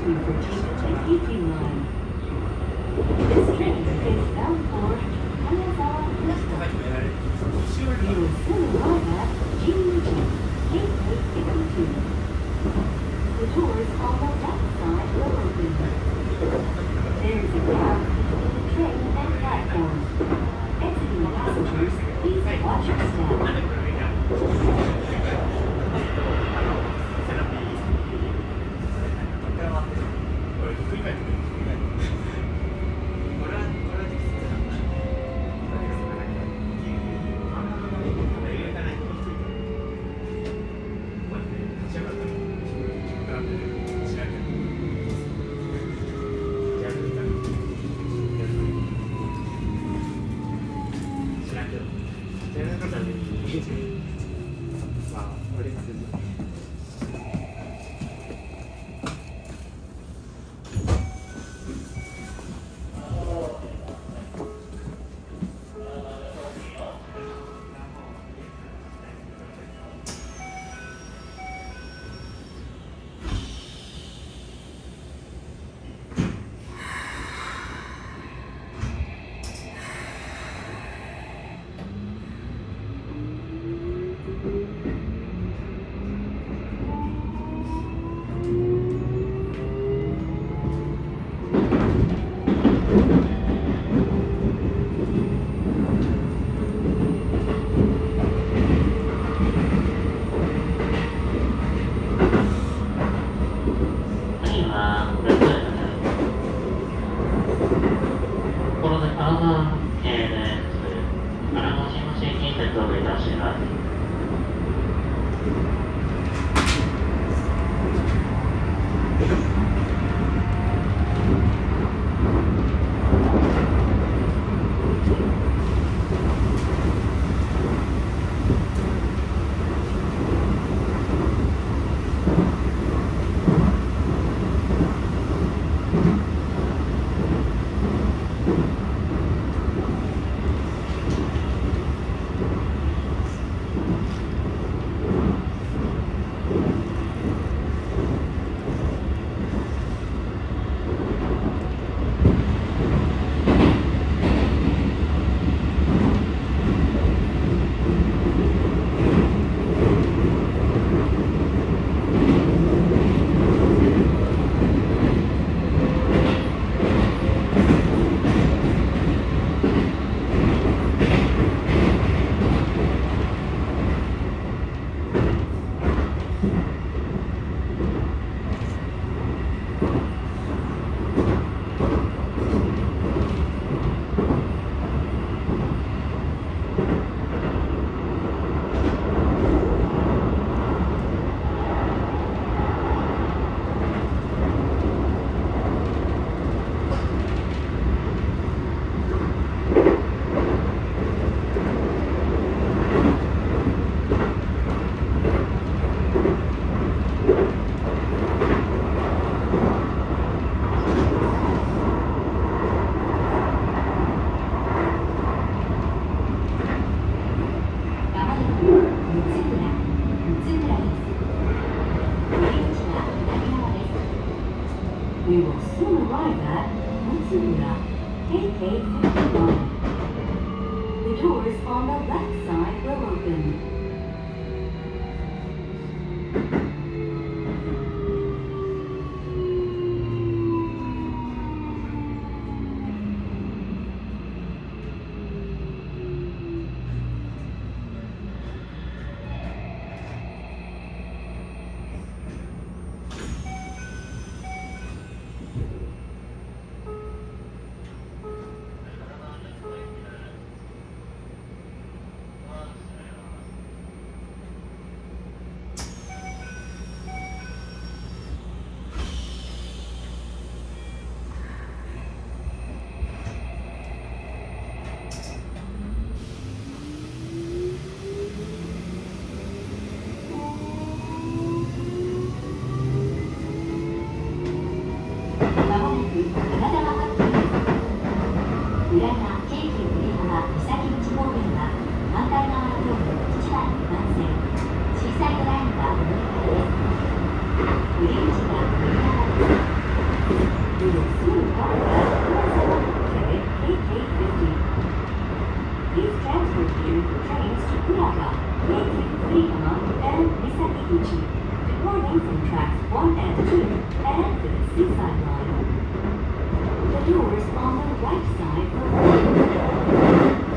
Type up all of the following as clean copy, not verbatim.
you for taking the Keiki line. This train is bound for Kanazawa Plaza. You will soon arrive at Jinjuku, Gateway 52. The doors on the left side will open. There is a gap between the train and platform. Exiting passengers, please watch your step. 「 Fukushima and Misakiguchi, departing from tracks 1 and 2 and the Seaside Line. The doors on the right side will open.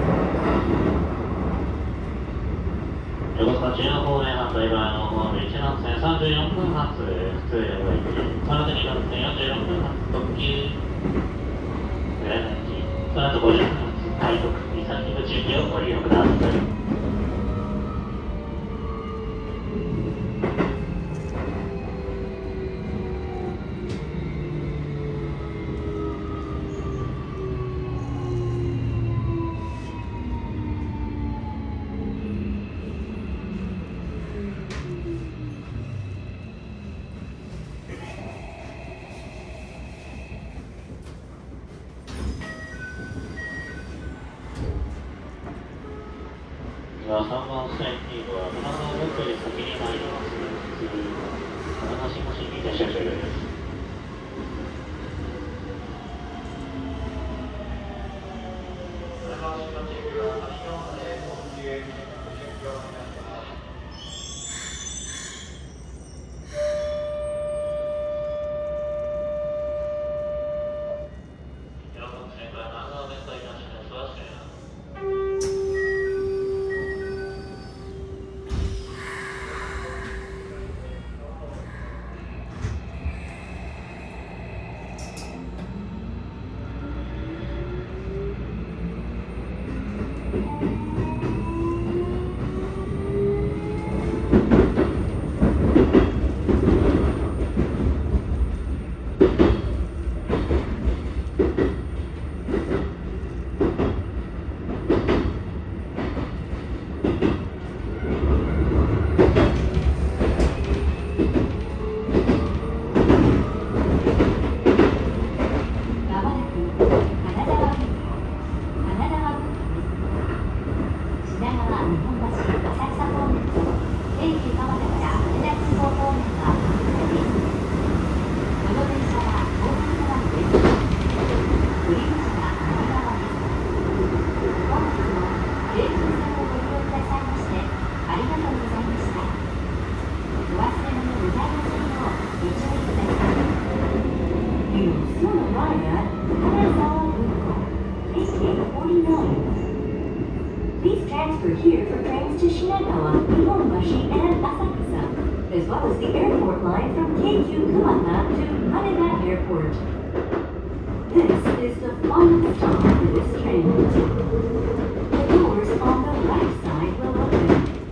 横須賀中央方面発イバーのホーム1番線34分発普通横行き、その後2番線46分発特急浦安駅、その後50分発快特三崎口行きをご利用ください。3番線には花の奥より先に参ります。花の信号進入停車終了です。 Please transfer here for trains to Shinagawa, Nihonbashi, and Asakusa, as well as the airport line from Keikyu Kumata to Haneda Airport. This is the final stop for this train. The doors on the right side will open.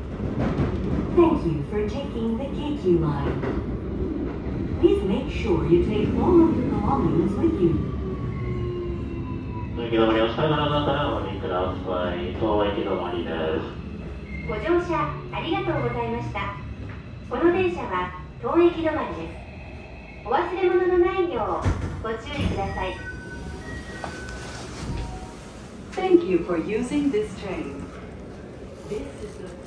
Thank you for taking the Keikyu line. Please make sure you take all of your belongings with you. 行き止まりを下からだったらお降りください。当駅止まりです。 ご乗車ありがとうございました。この電車は当駅止まりです。お忘れ物のないようご注意ください。Thank you for using this train. This is the